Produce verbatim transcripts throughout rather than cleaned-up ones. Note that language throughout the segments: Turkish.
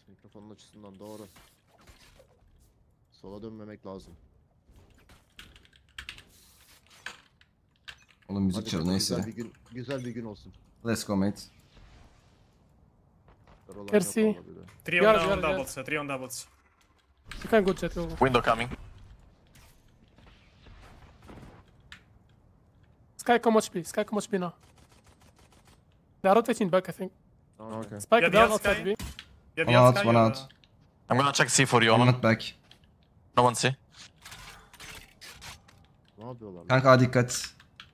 Mikrofonun açısından doğru. Sola dönmemek lazım. Oğlum müzik Hadi çalıyor bakalım, neyse. güzel bir gün, güzel bir gün olsun. Let's go mate. Roland Mercy. yok vallahi bir de. Three Guard, on, guard, on guard. doubles, uh, three on doubles. You can go jet over. Window coming. Sky, come watch B. Sky, come watch B now. They are rotating back, I think. Okay. Spike Yeah, down yeah, outside Sky. B. Yeah, One yeah, out, Sky, one uh, out. I'm gonna check C for you, I'm Omen. not back. No one C. Ne yapıyorlar lan? Kanka dikkat.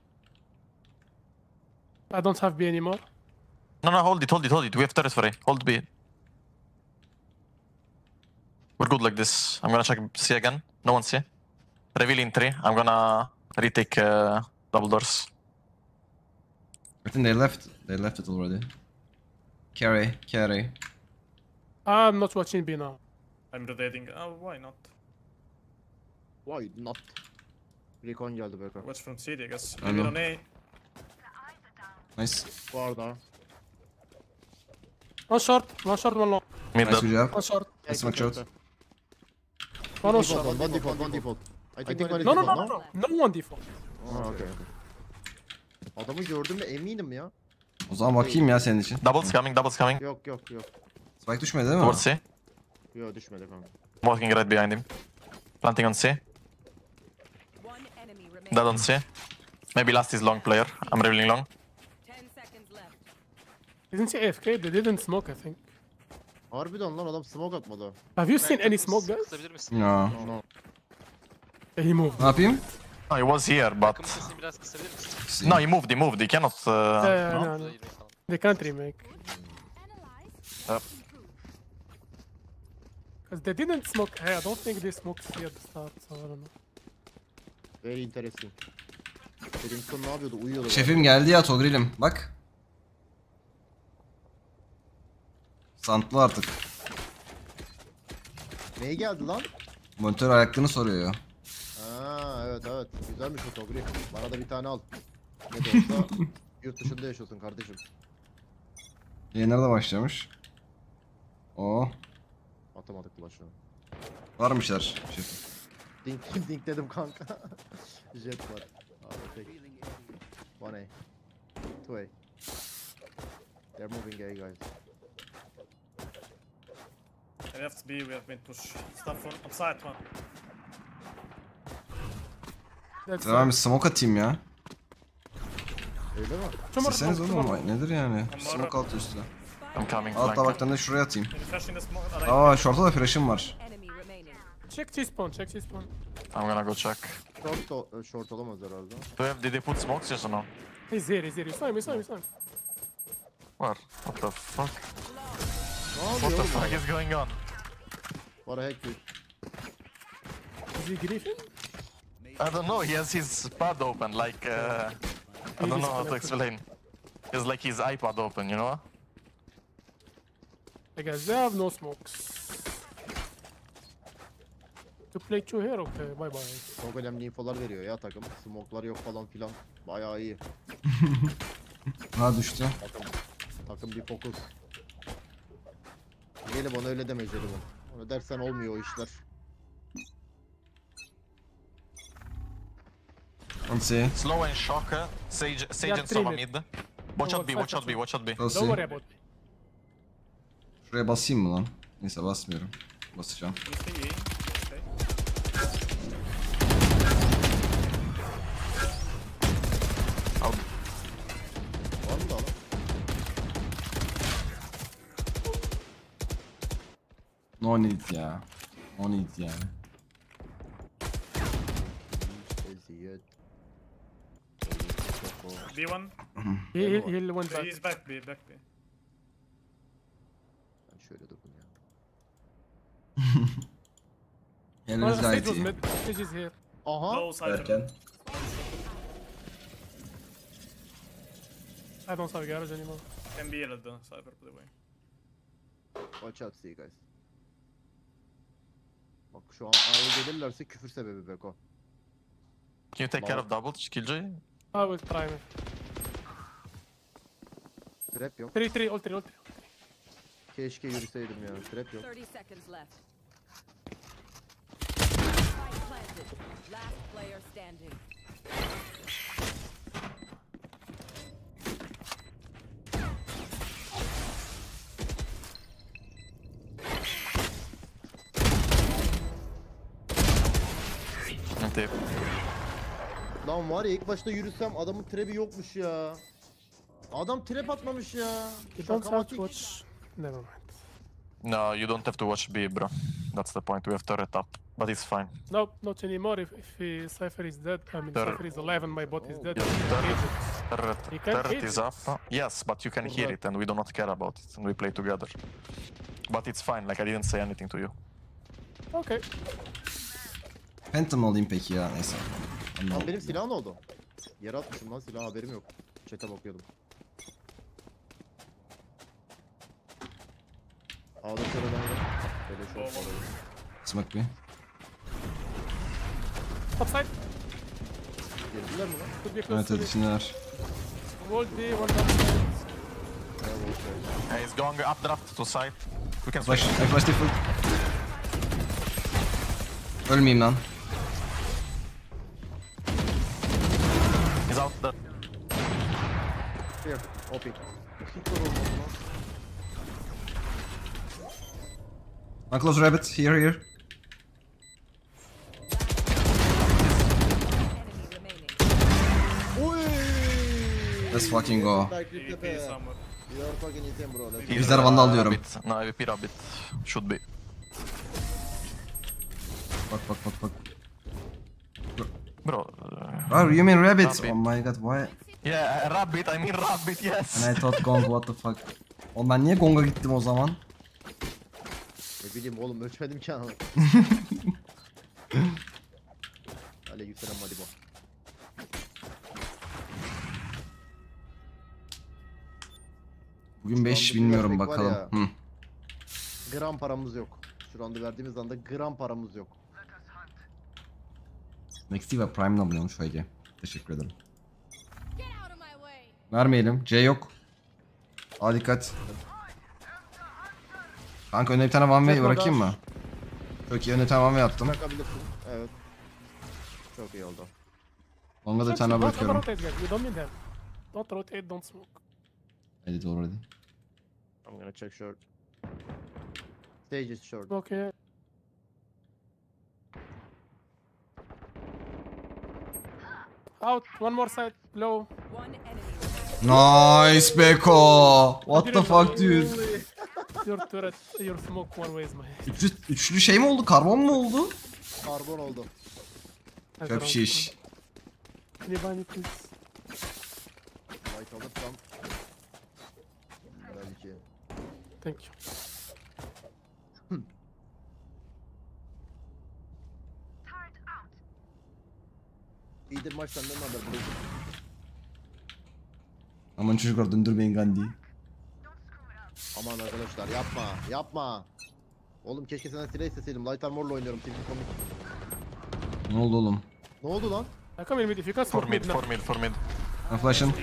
I don't have B anymore. No, no, hold it, hold it, hold it. We have turret for A. Hold B. We're good like this. I'm gonna check C again. No one C. Reveal in three. I'm gonna retake uh, double doors. I think they left. They left it already. Carry, carry. I'm not watching B now. I'm rotating. Oh, why not? Why not? Recon geldi be kanka. Watch from C D, I guess. I Maybe know. on A. Nice. Bu arada. One short, one short, one long. Mid Nice, up. good job. One short, Let's smoke short. one on Default, short. one, one default, one default. I think one is No, no, default, no, no, no. No one default. Ha, okay, okay. Adamı gördüğümde eminim ya. O zaman bakayım ya senin için. Doubles coming, doubles coming. Yok yok yok. Spike düşmedi değil mi? Towards C. Yok düşmedi kanka. Walking right behind him. Planting on C. One enemy remaining. Dead on C. Maybe last is long player. I'm revealing long. Ten seconds left. Isn't he A F K? They didn't smoke, I think. Harbiden lan adam smoke atmadı. Have you seen any smoke, guys? Kısabilir misin? Ya. No. He moved. Ne yapayım? No, he was here, Takım but... sesini biraz kısabilir misin? No, he moved, he moved. He cannot... Uh... Yeah, yeah, no? no, no. Burada yirmi falan. They can't remake. Yep. Because they didn't smoke. Hey, I don't think they smoked C at the start, so I don't know. Very interesting. Paddington ne yapıyordu? Uyuyordu. Şefim geldi ya Togril'im. Bak. Santlı artık. Neye geldi lan? Monitör ayaklığını soruyor ya. Ha evet evet. Güzelmiş o Togri. Bana da bir tane al. Ne de olsa yurt dışında yaşıyorsun kardeşim. Yayınlara da başlamış. Oo. Atamadık bulaşığı. Varmışlar şefim. Dink dink dedim kanka. Jet var. Abi tek. One A. Two A. They're moving A guys. We have to be, we have mid push. Stuff on upside one. That's Devam bir smoke atayım ya. Öyle mi? Tomorrow, Seseniz tomorrow. oğlum nedir yani? Smoke altı üstü. I'm coming. Alt flank. tabaktan da şuraya atayım. Can you flash in the smoke? Right. Aa short'a da flash'ım var. Enemy remaining. Check T-spawn, check T-spawn. I'm gonna go check. Short, da- short olamaz herhalde. Do you have, did they put smokes, yes or no? He's here, he's here. You saw him, you saw him, you saw him. Where? What the fuck? Ne What yapıyor the oğlum? fuck is going on? What a heck dude. Is he Griffin? I don't know, he has his pad open, like, uh, I don't know how to explain. It's like his iPad open, you know? I guess they have no smokes. To play two here, okay, bye bye. Çok önemli infolar veriyor ya takım. Smoke'lar yok falan filan. Bayağı iyi. Ha düştü. Takım, takım bir fokus. Gelip ona öyle deme Jelibon. Onu dersen olmuyor o işler. Let's see. Slow and shocker, Sage, Sage Yeah, and three Sova mid. mid. Watch out B, Over watch out B, five, watch out B. Let's Don't see. worry about me. Şuraya basayım mı lan? Neyse basmıyorum. Basacağım. You see E. Okay. Var mı da lan? No need ya. No need yani. Eziyet. B one. He, he, he went back. He's back B, back B. Ben şöyle dokun ya. Oh, Eliniz Sage gayet was iyi. mid. Sage is here. Aha. Low side. Erken. I don't have garage anymore. Can be yelled though, Cypher, by the way. Watch out see guys. Bak şu an A'ya gelirlerse küfür sebebi Beko. Can you take care of double, Killjoy? I will try me. Trap yok. Three, three, all three, all three. Keşke yürüseydim ya. Trap yok. thirty seconds left. Spike planted. Last player standing. Tape. Lan var ya ilk başta yürüsem adamın trap'i yokmuş ya. Adam trap atmamış ya. You don't have Şakamatik. to watch. Never mind. No, you don't have to watch B, bro. That's the point. We have turret up, but it's fine. No, not anymore. If, if he, Cypher is dead, I mean, There- Cypher is alive and my bot is dead. Yeah, I can turret, cage it. turret, You can turret cage is it. up. Yes, but you can hear Alright. it, and we do not care about it, and we play together. But it's fine. Like I didn't say anything to you. Okay. Phantom alayım peki ya neyse. Lan benim silah ne oldu? Yere atmışım lan silah haberim yok. Chat'e bakıyordum. Ağda sıradan var. Böyle şu an orayı. Smoke bir. Upside. Girdiler mi lan? Could be close Evet to evet me. içindeler. Wall B, one upside. Ya, boş ver. Hey, he's going updraft to side. We can Flash, switch. I flash default. Ölmeyeyim lan. He's out there. Here, O P. Hiç zor olmadı lan. One close rabbit, here here. Enemy remaining. Uy! Let's fucking go. Like E V Tepe. P somewhere. You are fucking insane bro. Let's go. Ejder Vandal diyorum. Rabbit. No, E V P Rabbit. Should be. Bak bak bak bak. Bro. uh, Oh, you mean rabbit? Rabbit. Oh my god, why? yeah, uh, Rabbit. I mean Rabbit, yes. And I thought Gong, what the fuck? Oğlum ben niye Gong'a gittim o zaman? Ne bileyim oğlum ölçmedim ki anam. Aleykümselam hadi bu. Bugün beş Şu anda bilmiyorum bir versek var bakalım. ya. Hı. Gram paramız yok. Şu anda verdiğimiz anda gram paramız yok. Nexti ve Prime'la buluyormuş şu Ege. Teşekkür ederim. Get out of my way. Vermeyelim. C yok. A dikkat. Kanka önüne bir tane one way Jet bırakayım orada. mı? Çok iyi önüne bir tane one way attım. Bırakabilirsin. Evet. Çok iyi oldu. Long'a da bir tane Don't bırakıyorum. rotate, guys. You don't need them. Don't rotate, don't smoke. I did already. I'm gonna check short. Stage is short. Okay. Out. One more side. Low. One enemy remaining. Nice Beko. What the fuck dude? Your turret, your smoke one way is my. Üçlü, üçlü şey mi oldu? Karbon mu oldu? Karbon oldu. Köp şiş. Can you buy me please? Light alırsam. Belki. Thank you. İyidir maç senden ne haber? Bırakın. Aman çocuklar döndürmeyin Gandhi'yi. Aman arkadaşlar yapma. Yapma. Oğlum keşke senden silah isteseydim. Light Armor'la oynuyorum. Tilki komik. Ne oldu oğlum? Ne oldu lan? I come in mid if you can For smoke mid, mid now. for mid, for mid. Ben flash'ın.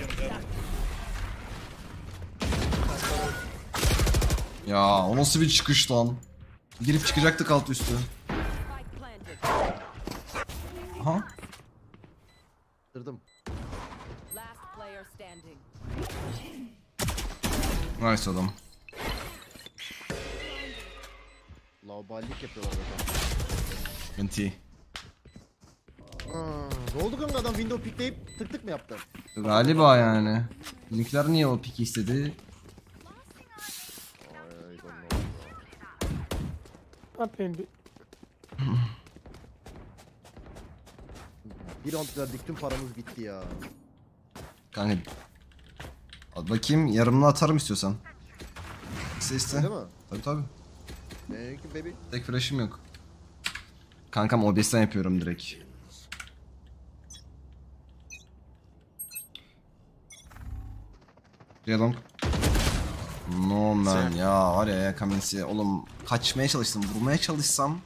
Ya o nasıl bir çıkış lan? Girip çıkacaktık alt üstü. Spike planted. Aha. Kırdım. Last player standing. Nice adam. Laubalilik yapıyorlar zaten. Venti. Aa, ne oldu kanka adam window pickleyip tık tık mı yaptı? Galiba yani. Bizimkiler niye o piki istedi? Ay, I don't know. I'm playing B. Bir round verdik tüm paramız bitti ya. Kanka. Al bakayım yarımını atarım istiyorsan. İste iste. Değil mi? Tabii tabii. Thank you baby. Tek flash'ım yok. Kankam O B S'ten yapıyorum direkt. Long. No man ya var ya Kamins'i oğlum kaçmaya çalıştım vurmaya çalışsam.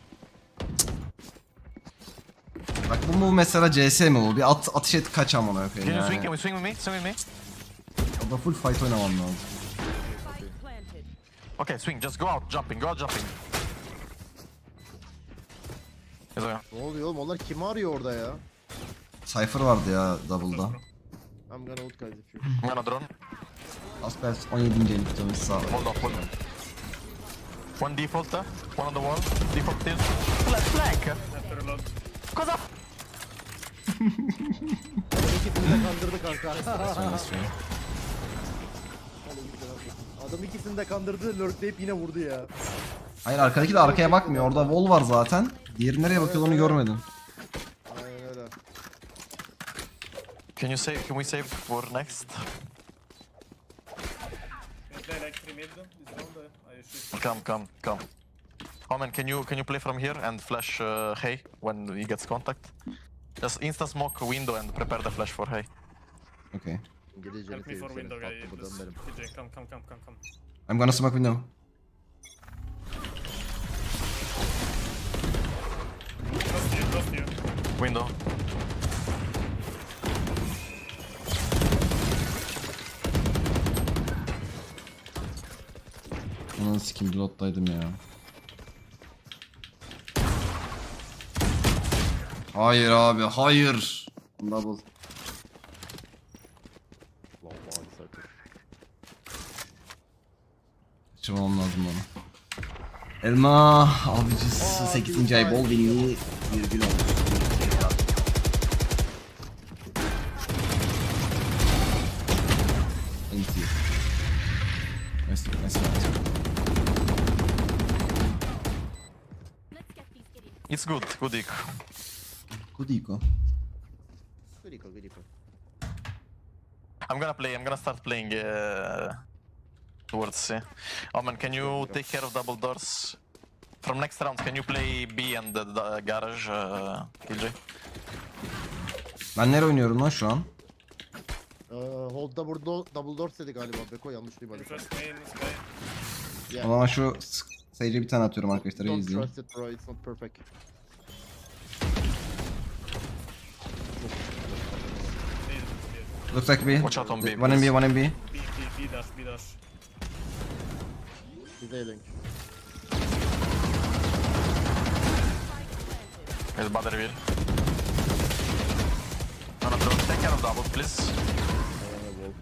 Cık. Bak bu mu mesela C S mi bu? Bir at atış et kaç amına Can koyayım you swing? Can yani. we swing with me? Swing with me? O da full fight oynamam lazım. Spike planted. Okay, swing. Just go out jumping. Go out jumping. He's okay. Ne oluyor oğlum? Onlar kimi arıyor orada ya? Cypher vardı ya double'da. I'm gonna ult guys if you. I'm gonna drone. Aspers on yedinci ellik canımız sağ ol. Hold on, hold on. One default, uh, one on the wall. Default still. Flank, flank. Have to reload. Cause up. Adam ikisini de kandırdı kanka. Sonrası. Adam ikisini de kandırdı, lurkleyip yine vurdu ya. Hayır arkadaki de arkaya bakmıyor. Orada wall var zaten. Diğeri nereye bakıyor onu görmedim. Aynen öyle. Can you save? Can we save for next? Can you play like three mid this round? uh, I should. Come, come, come. Omen, can you can you play from here and flash uh, Hey when he gets contact? Just insta smoke window and prepare the flash for Hey. Okay. İngilizce Help me for window guy. Tatlı Please. buradan benim. P J, come, come, come, come, come. I'm gonna smoke window. Close to you, close to you. Window. Ananı sikim reload'daydım ya. Hayır abi hayır. Double. Lan vay satır. Kaçırmam lazım onu. Elma avcısı sekizinci ay bol bilgi virgül olmuş. Enti. Nice, nice, nice. It's good, good eco. Kudiko. Gıriko gıriko. I'm gonna play. I'm gonna start playing uh, towards C. Omen, can you take care of double doors? From next round, can you play B and the, the garage, uh, K J? Ben nereye oynuyorum lan şu an? Ee, hold double door, double door dedi galiba Beko, yanlış duymadım. First main, Sky. Yeah. O zaman şu seyirciye bir tane atıyorum arkadaşlar. iyi Don't izleyin. trust it bro, it's not perfect. Looks like B. Watch out on B, One in B, one in B. B, B, B dash, B dash. He's ailing. Here's bad reveal. No, no, bro, take care of double, please. Ayağına wall.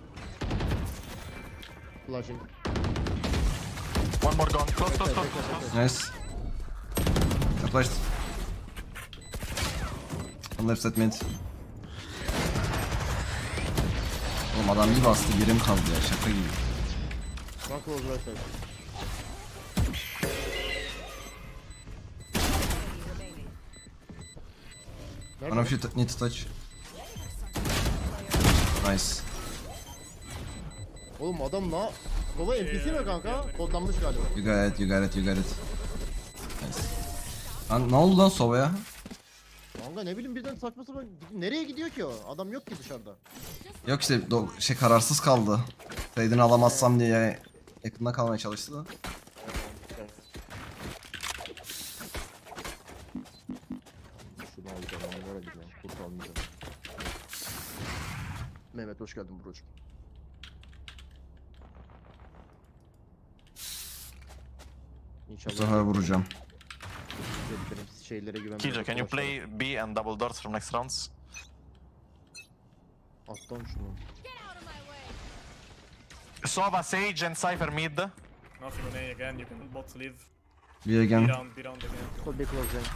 Flashing. One more gone. Close, close, close, close, close. Nice. I flashed. On left side mid. Oğlum adam bir bastı yerim kaldı ya şaka gibi. One close right side. One of you t- need to touch. Nice. Oğlum adam na... Baba N P C mi kanka? Kodlanmış galiba. You got it, you got it, you got it. Nice. Lan ne oldu lan Sova'ya? Kanka ne bileyim birden saçma sapan... Nereye gidiyor ki o? Adam yok ki dışarıda. Yok işte do- şey kararsız kaldı. Trade'ini alamazsam diye yakında kalmaya çalıştı da. Şunu alacağım, onu vereceğim. Kurt almayacağım. Mehmet hoş geldin brocum. Bu İnşallah. sefer vuracağım. Benim şeylere güvenmem. K J, can you play B and double doors from next rounds? Atlan şunu. Sova, Sage, and Cypher mid. Nothing on A again, you can bot leave. Bir B again. round, B round again. Could be close range.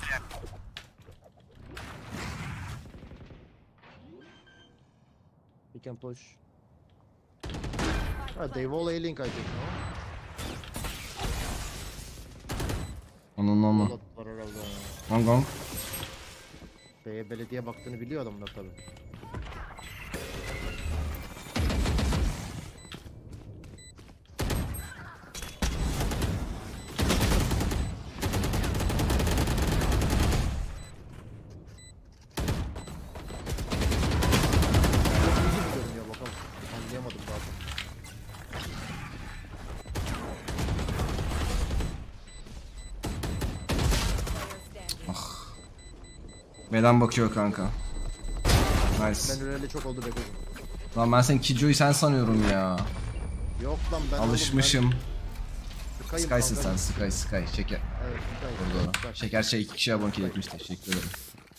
He can push. Ah, they wall A-Link I think, no? Onun ama. Wall attılar herhalde. Gong gong. B'ye belediye baktığını biliyor adamlar tabi. Görünüyor bakalım. Anlayamadım zaten. B'den bakıyor kanka. Nice. Ben öyle çok oldu be kızım. Lan ben sen Kijo'yu sen sanıyorum ya. Yok lan ben oğlum, Alışmışım. Sky'ım Sky'sın sen, kanka. Sky, Sky. Şeker. Evet, Sky. Burada. Sky. Şeker şey iki kişi abone etmiş. Teşekkür ederim.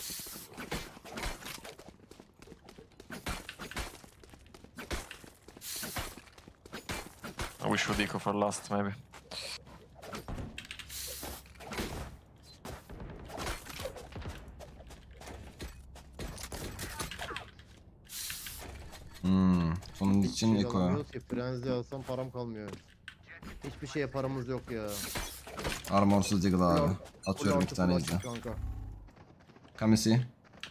We should eco for last, maybe. Hmm. Sonun Hiç için şey Eko. alamıyoruz ki. Frenzy alsam param kalmıyor. Hiçbir şeye paramız yok ya. Armorsuz Deagle abi. Ulan, Atıyorum ulan iki tane tıkı izle. açık kanka. Kamisi. Nice.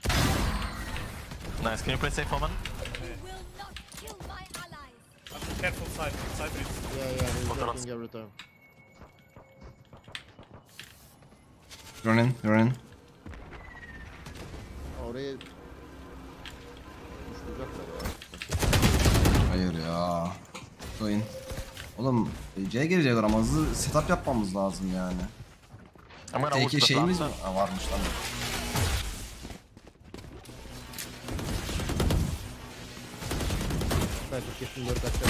Can you play safe, Omen? Will not kill my allies. Careful side. Side breach. Yeah, yeah, he's Fotoğraf. working every time. Ronin, Ronin. Oraya... Düşürecekler ya. Hayır ya. Oyun. Oğlum C'ye girecekler ama hızlı setup yapmamız lazım yani. I'm gonna ult T K the şeyimiz mi? plant. Ha, varmış lan. Belki kesin dört açacak.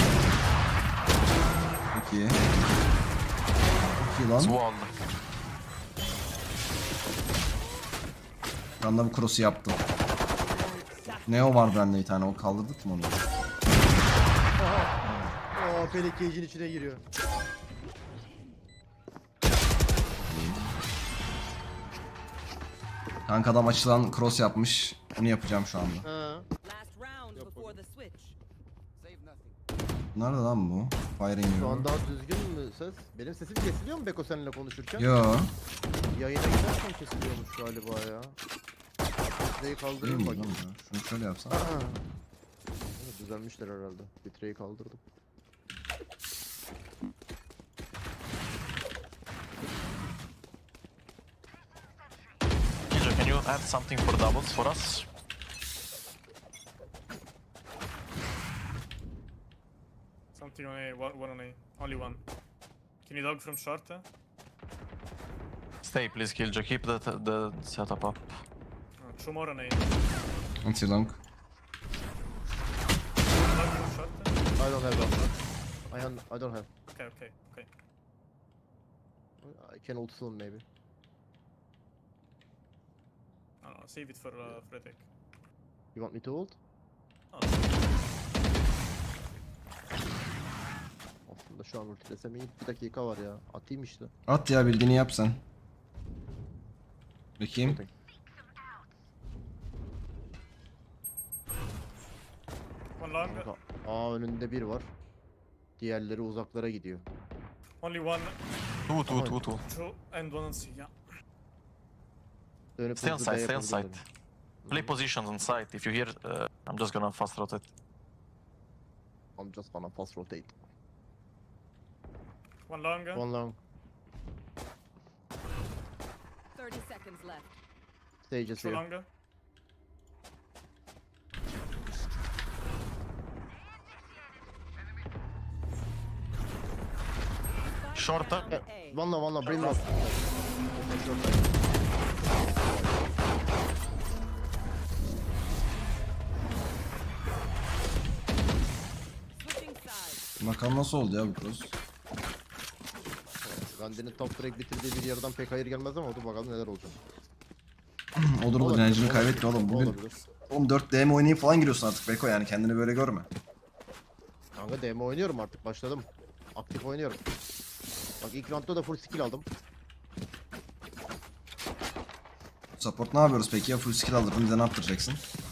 Peki. Peki lan. Wall. Ben de bu cross'u yaptım. Neo var bende bir tane, o kaldırdık mı onu? Oo, Pelek cage'in içine giriyor. Kanka adam açılan cross yapmış. Onu yapacağım şu anda. Ha. Last round before the switch. Nerede lan bu? Firing Şu yiyor. an daha düzgün mü ses? Benim sesim kesiliyor mu Beko seninle konuşurken? Yo. Yayına giderken kesiliyormuş galiba ya. Bitreyi Değil kaldırayım mi lan bakayım. ya? Şunu şöyle yapsam. Evet, düzelmişler herhalde. Bitreyi kaldırdım. Killjoy, can you add something for doubles for us? Something on A. One, one on A. Only one. Can you dog from short? Eh? Stay, please, Killjoy. Keep the, the setup up. Oh, two more on A. Anti long. Dog from short? Eh? I don't have that. I, un I don't have. Okay, okay, okay. I can ult soon maybe. I don't know, save it for uh, Fredrik. You want me to ult? Oh, Aslında şu an ultilesem iyi. Bir dakika var ya. Atayım işte. At ya, bildiğini yap sen. Bakayım. one long. Kanka, A önünde bir var. Diğerleri uzaklara gidiyor. Only one. Two, two, two, two. Two and one on C. Yeah. Dönüp Stay on hızlı site, B stay on yapabilirim. site. Play positions on site. If you hear, uh, I'm just gonna fast rotate. I'm just gonna fast rotate. One long. One long. thirty seconds left. Stages Two here. long. Shorter. Down A. One long, one long. Bring long. Switching sides. Bakalım nasıl oldu ya bu cross. Gandhi'nin top frag bitirdiği bir yerden pek hayır gelmez ama dur bakalım neler olacak. Olur olur, Olabilir, enerjini olabilir. kaybetme oğlum. Bugün Olabilir. oğlum dört D M oynayıp falan giriyorsun artık Beko, yani kendini böyle görme. Kanka D M oynuyorum artık, başladım. Aktif oynuyorum. Bak ilk roundda da full skill aldım. Support ne yapıyoruz peki ya, full skill alırdın bize ne yaptıracaksın?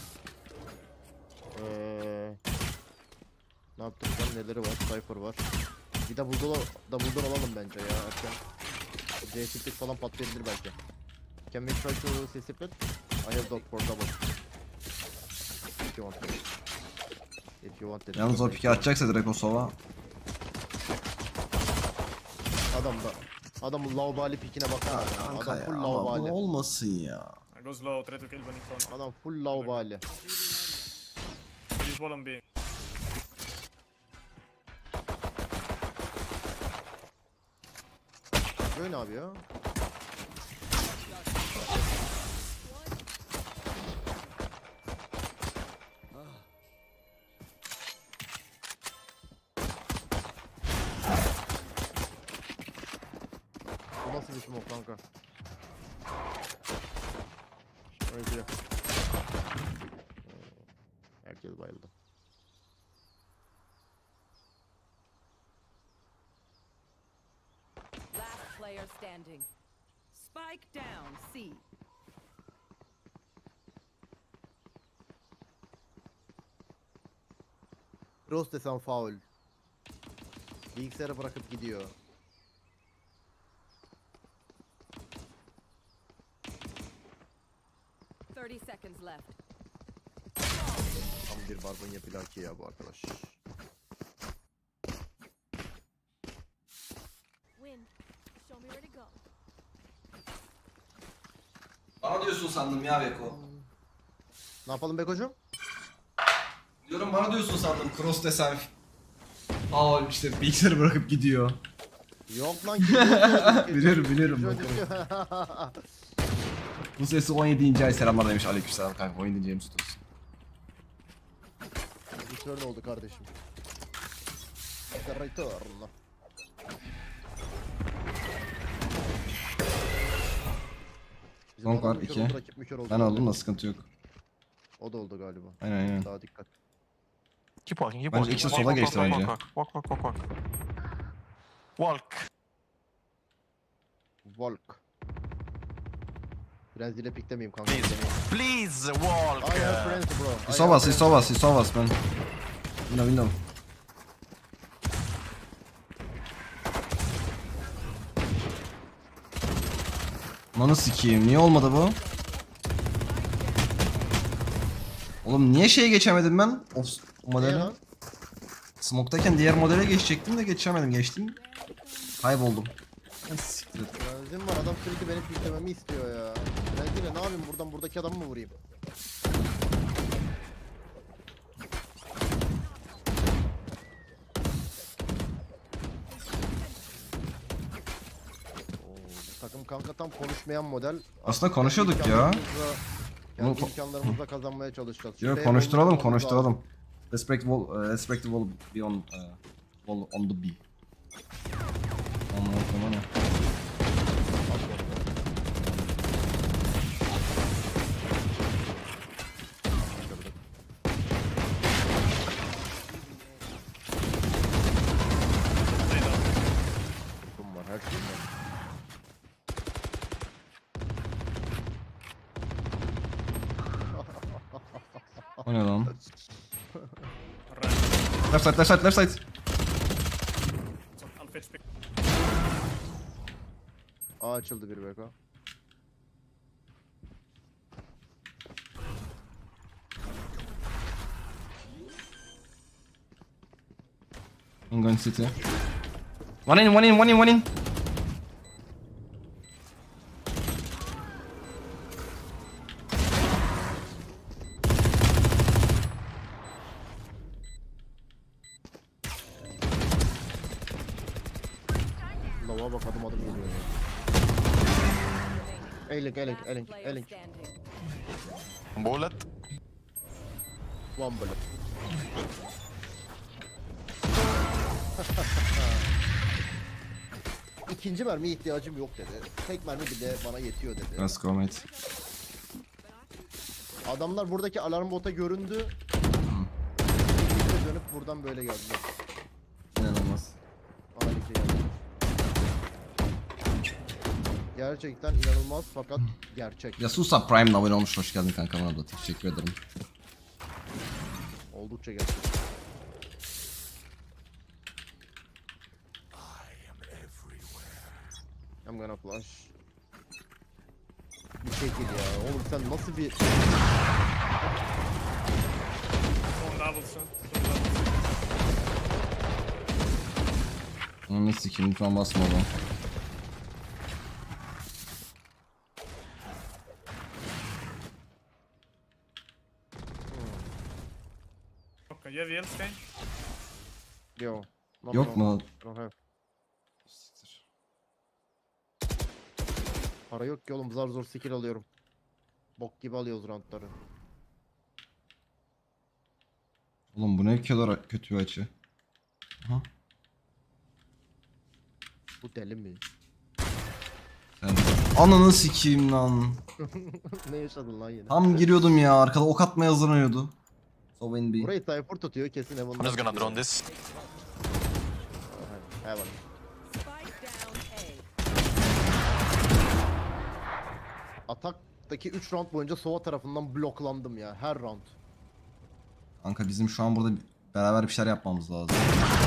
Ee, ne yaptıracağım, neleri var, Cypher var. Bir double door, double door alalım bence ya erken. C split falan patlayabilir belki. Can we try to C split? I have dot for double. If you want it. If you want it. Yalnız o piki atacaksa direkt o sova. Adam da. Adamın laubali pikine baksana ya. Kanka Adam ya, full ama bu laubali. olmasın ya. I go slow. Try to kill when he can. Adam full laubali. He's wall on B. Böyle abi ya. smoke kanka. Öyle. Herkes bayıldı. Last player standing. Spike down. C. Cross desem faul. Bilgisayarı bırakıp gidiyor. thirty seconds left. Tam bir barbunya plaki ya bu arkadaş. Win. Show me where to go. Bana diyorsun sandım ya Beko. Ne yapalım Beko'cum? Diyorum bana diyorsun sandım. Cross desem. Aa işte bilgisayarı bırakıp gidiyor. Yok lan. Biliyorum biliyorum. Şöyle bakalım. Bu sesi on yedinci ay selamlar demiş. Aleykümselam kanka. on yedinci ayım tutuyorsun. Return oldu kardeşim. Return. Bizim Long adam var, mükör iki. oldu, rakip mükör oldu. Ben aldım da sıkıntı yok. O da oldu galiba. Aynen aynen. Daha dikkat. Keep walking, keep Bence walking. ikisi Walk, sola walk, geçti walk, bence. Walk, walk, walk, walk, walk. Walk. Volk. Frenzy ile piklemeyeyim kanka. Please, please walk. I have frenzy bro. I He saw have us, he frenzy. saw us, he saw us man. Window, window. Lanı sikiyim. Niye olmadı bu? Oğlum niye şeye geçemedim ben? O Niye modele. lan? Smoke'dayken diğer modele geçecektim de geçemedim. Geçtim. Kayboldum. Ya siktir et. Frenzim var, adam sürekli benim piklememi istiyor ya. Frenzy ile ne yapayım, buradan buradaki adamı mı vurayım? Oo, bu takım kanka tam konuşmayan model. Aslında konuşuyorduk Kendi ya. imkanlarımızla- Bunu Kendi ko- imkanlarımızla kazanmaya çalışacağız. Şu Yok B konuşturalım bolunu almamız konuşturalım. Respect wall, uh, respect the wall be on, uh, wall on the B. Anladım ama ne? lazım. At onu. Takım var, her şey var. O ne lan? Right. Left side, left side, left side. So I'll fetch pick. A açıldı bir B K. I'm going city. One in, one in, one in, one in. Lava bak, adım adım geliyor ya. Elik elik Last elik player elik. standing. Bullet. One bullet. İkinci mermiye ihtiyacım yok dedi. Tek mermi bile bana yetiyor dedi. Let's go mate. Adamlar buradaki alarm bota göründü. İkisi dönüp buradan böyle geldiler. İnanılmaz. Harika geldi. Gerçekten inanılmaz fakat gerçek. Yasusa Prime'la abone olmuş. Hoş geldin kanka bana da. Teşekkür ederim. Oldukça gerçek. I'm gonna flash. Bir şekil ya. Oğlum sen nasıl bir... One double soon. Two double. Onu ne sikeyim lütfen basma oğlum. Okay, you have yellow stain? Yo. no, Yok no, mu? don't have. Para yok ki oğlum, zar zor skill alıyorum. Bok gibi alıyoruz roundları. Oğlum bu ne kadar kötü bir açı. Aha. Bu deli mi? Sen Ananı sikeyim lan. Ne yaşadın lan yine? Tam giriyordum ya, arkada ok atmaya hazırlanıyordu. So win B. Burayı Cypher tutuyor kesin Evan'dan. I'm just gonna drone this. Heaven. Spike down A. Ataktaki üç round boyunca Sova tarafından bloklandım ya her round. Kanka bizim şu an burada beraber bir şeyler yapmamız lazım.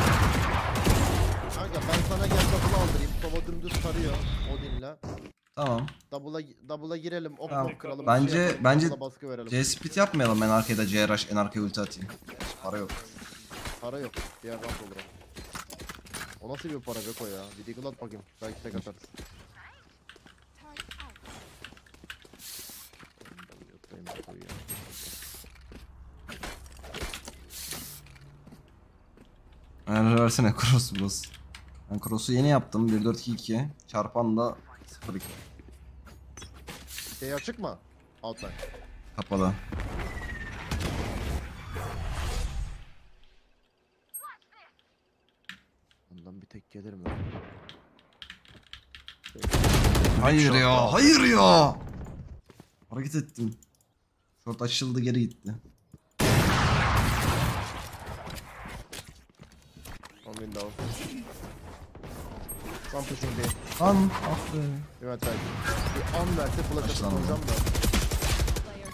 Kanka ben sana gel double aldırayım. Sova dümdüz sarıyor Odin'le. Tamam. Double'a double'a girelim. Ok Tamam. ok kıralım. Bence- bir şey yapalım, bence- double'a baskı verelim. C split yapmayalım, ben arkaya da C rush, en arkaya ulti atayım. Para yok. Para yok. Diğer round olur o. O nasıl bir para Beko ya? Bir deagle at bakayım. Belki tek atarız. Yoklayayım Beko'yu ya. Ayarları versene cross bros. Ben cross'u yeni yaptım. bir dört iki iki. Çarpan da sıfır iki. Şey açık mı? Outline. Kapalı. Bundan bir tek gelir mi? Hayır ya, hayır ya. Hareket ettim. Short açıldı, geri gitti. On window. One pushing B. Lan, ah be. Evet belki. Bir an verse flash atıp Başlamadı. vuracağım da. Player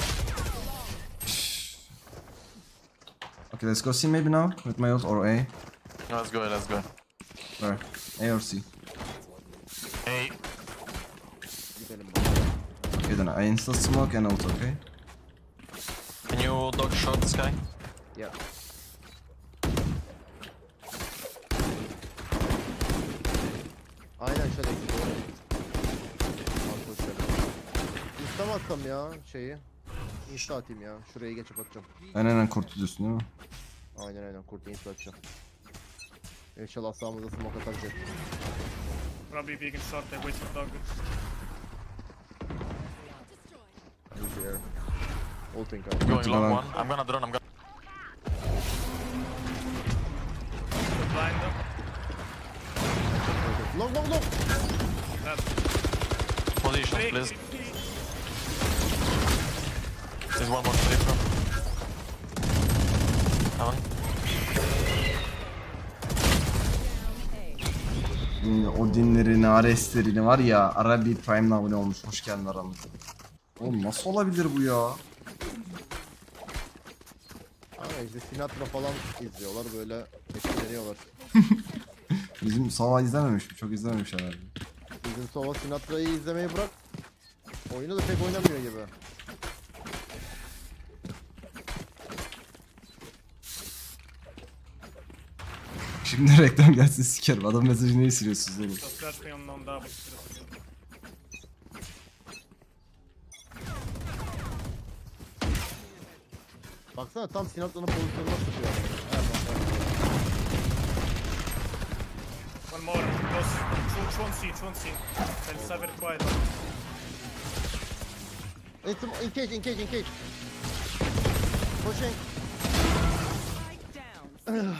standing. Okay, let's go C maybe now with my ult, or A. Let's go, let's go. Where? A or C? Hey, Gidelim. Okay then, I insta smoke and ult, okay? can you dog short Sky? Ya. Aynen şöyle gidiyor. Marco şöyle. İnsta mı atsam ya şeyi? İnsta atayım ya. Şuraya geçip atacağım. Aynen aynen kurtuluyorsun değil mi? Aynen aynen kurtu insta atacağım. İnşallah sağımıza smoke atar jet. Probably vegan short, I wait for dog. Easy air. Ulting abi. Going Ulti long bana- one. I'm gonna drone, I'm gonna... Blind them. Long long long. Dead. Position, Break. please. There's one more straight from. Heaven. Şimdi Odin'lerini, Ares'lerini var ya, Arabi Prime'la abone olmuş. Hoş geldin aramıza. Oğlum nasıl olabilir bu ya? Ama işte Sinatra falan izliyorlar böyle etkileniyorlar. Bizim Sava izlememiş mi? Çok izlememiş herhalde. Bizim Sova Sinatra'yı izlemeyi bırak. Oyunu da pek oynamıyor gibi. Şimdi reklam gelsin sikerim. Adam mesajı neyi siliyorsunuz oğlum? Just flash me on, on double. Baksana tam Sinatra'nın pozisyonuna tutuyor. Her bak, One more, close. Shoot, one C, one C. Tell Saber quiet. bak. It's engage engage engage. Pushing. Spike down.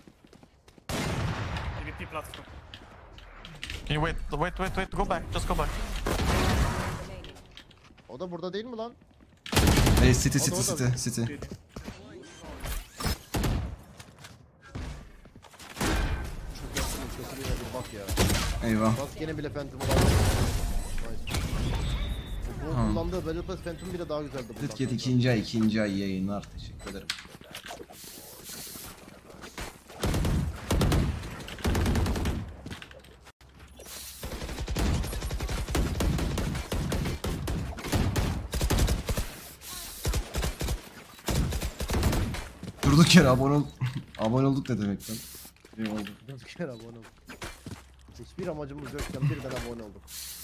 E V P platform. Can you wait, wait, wait, wait, go back, just go back. Remaining. O da burada değil mi lan? Hey city O da, city o da. city city. Şu göstereyim kötülüğüne bir bak ya. Eyvah. Maskene bile Phantom'u aldı. Nice. Bu kullandığı Battle Pass Phantom bile daha güzeldi bundan. Türkiye kanka. ikinci ay ikinci ay yayınlar. Teşekkür ederim. Durduk yere abone ol abone olduk ne demek lan? Eyvallah. Durduk yere abone olduk. Hiçbir amacımız yokken birden abone olduk.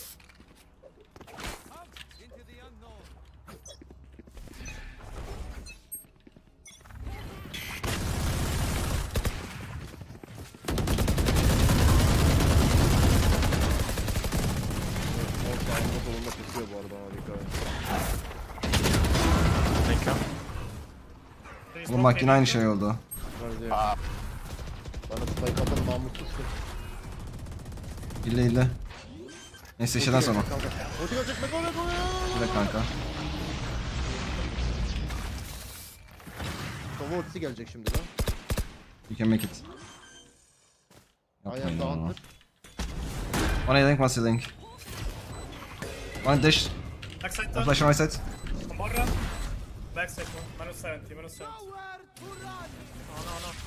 Evet, sağında solunda tutuyor bu arada harika. Thank you. There is Oğlum no bak yine K D. aynı şey oldu. Var diyor. Bana spike atan namussuzsun. İlle ille. Neyse şeyden sonra. Ulti gelecek. Meko Meko. Bir de kanka. Sova ultisi gelecek şimdi lan. You can make it. Yapmayın Ayakta onu. antır. One link, one link. One dash. Backside One touch. flash on my side. Barra. Backside one. Minus seventy, minus seventy. No, no, no.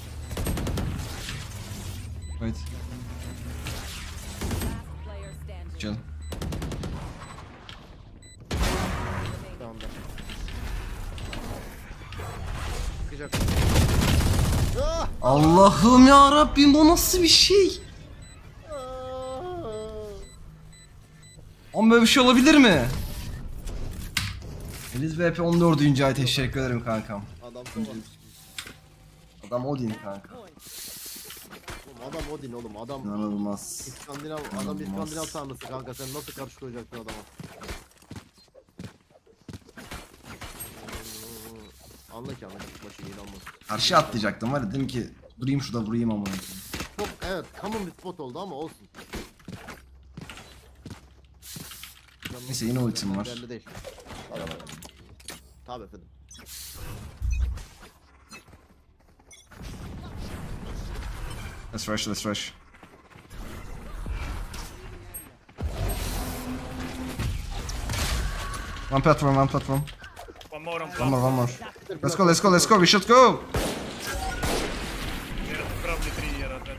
Wait. Last player standing. Chill. Bir anda. Çıkacak. Ah! Allah'ım ya Rabbim, bu nasıl bir şey? Ama böyle bir şey olabilir mi? Eliz V P on dördüncü ay teşekkür ederim kankam. Adam Sova. Adam Odin kanka. Oğlum adam Odin oğlum adam. İnanılmaz. İskandinav, adam İnanılmaz. İskandinav tanrısı kanka, sen nasıl karşı koyacaksın adama? Anla ki anla ki başı inanmaz. Karşıya atlayacaktım var ya, dedim ki durayım şurada vurayım amına koyayım. Çok evet common bir spot oldu ama olsun. Neyse yine ultim var. Belli değil. Tabii efendim. Let's rush, let's rush. One platform, one platform. One more on One platform. more, one more. Let's go, let's go, let's go. We should go. There are probably three here at that.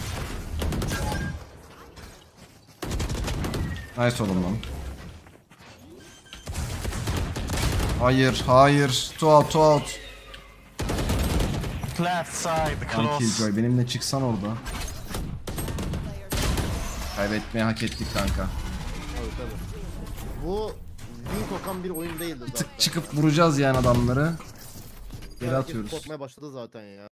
Nice oğlum lan. Hayır, hayır. Two out, two out. Left side, Lan close. Killjoy benimle çıksan orada. Kaybetmeyi hak ettik kanka. Tabii tabii. Bu win kokan bir oyun değildi zaten. Tık çıkıp vuracağız yani adamları. Geri Herkes atıyoruz. korkmaya başladı zaten ya.